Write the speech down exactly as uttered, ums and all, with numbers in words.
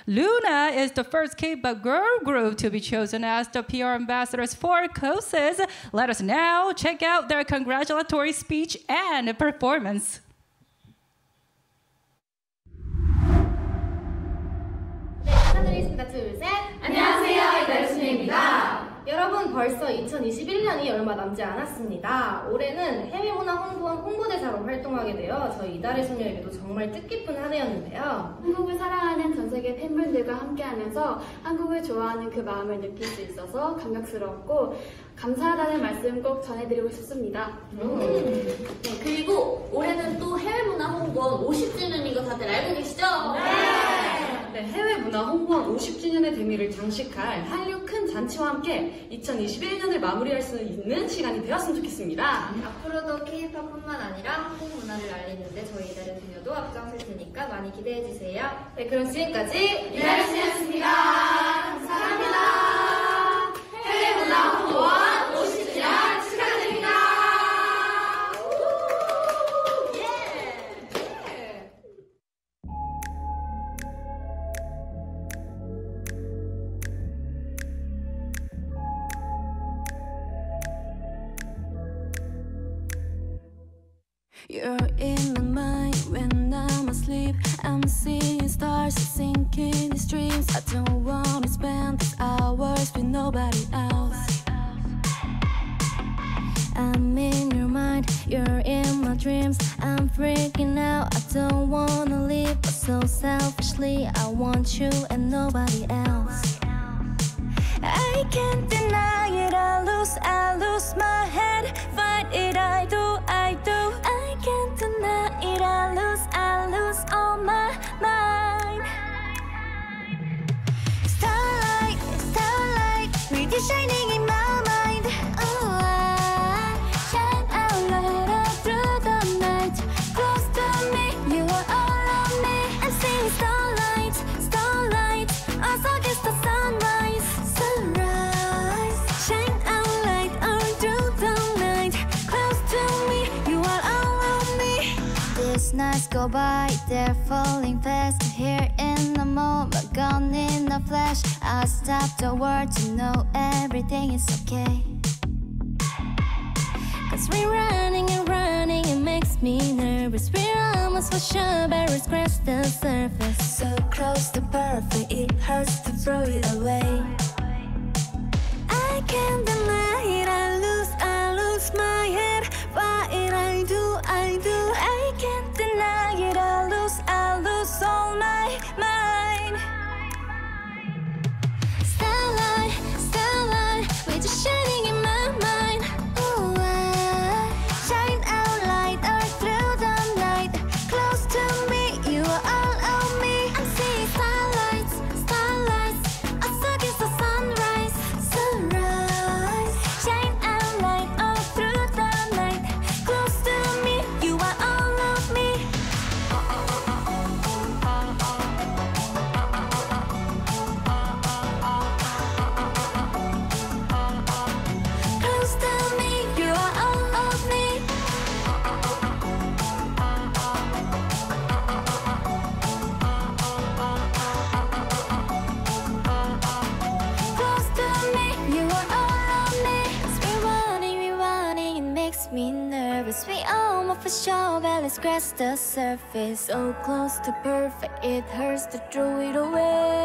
Loona is the first K-pop girl group to be chosen as the P R ambassadors for Koses. Let us now check out their congratulatory speech and performance. 네, 인사드리겠습니다. 둘, 셋. 안녕하세요, 이달순입니다. 여러분, 벌써 이천이십일 년이 얼마 남지 않았습니다. 올해는 해외문화 홍보원 홍보대사로 활동하게 되어 저희 이달의 소녀에게도 정말 뜻깊은 한 해였는데요. 한국을 사랑하는 전 세계 팬분들과 함께하면서 한국을 좋아하는 그 마음을 느낄 수 있어서 감격스럽고 감사하다는 말씀 꼭 전해드리고 싶습니다. 음. 네, 그리고 올해는 또 해외문화 홍보원 오십 주년인 거 다들 알고 계시죠? 네! 네, 해외문화 홍보원 오십 주년의 대미를 장식할 한류 큰 잔치와 함께 이천이십일 년을 마무리할 수 있는 시간이 되었으면 좋겠습니다. 앞으로도 K-팝뿐만 아니라 한국 문화를 알리는데 저희 이달의 소녀도 앞장설 테니까 많이 기대해주세요. 네, 그럼 지금까지 이달의 소녀였습니다. 감사합니다. 해외문화 홍보원 오십 주년 축하드립니다. You're in my mind when I'm asleep. I'm seeing stars sinking these dreams. I don't wanna spend these hours with nobody else. I'm in your mind, you're in my dreams. I'm freaking out, I don't wanna leave, but so selfishly I want you and nobody else. I can't deny it, I lose, I lose my head. Fight it, I do, I do. I can't deny it, I lose, I lose all my mind. Starlight, starlight, with you shining in my mind. Oh, I shine out light up through the night. Close to me, you are all of me. I'm seeing starlight, starlight, us against the sunrise, sunrise. Shine out light all through the night. Close to me, you are all of me. These nights go by, they're falling fast. Here in the moment, gone in a flash. I stop the world to know everything is okay. Cause we're running and running, it makes me nervous. We're almost for sure, but we scratch the surface. So close to perfect, it hurts to throw it away. I can't deny it, I lose, I lose my head. Why it I do, I do. I can't deny it, I lose, I lose all my mind. Starlight, starlight, we're just shining in my mind. Ooh, I shine out light all through the night. Close to me, you are all of me. I'm seeing starlights, starlights, us against the sunrise, sunrise. Shine out light all through the night. Close to me, you are all of me. Close to me, you are all of me. Close to me, you are all of me. 'Cause we're running, we're running, it makes me nervous. We almost for sure, barely scratch the surface. So close to perfect, it hurts to throw it away.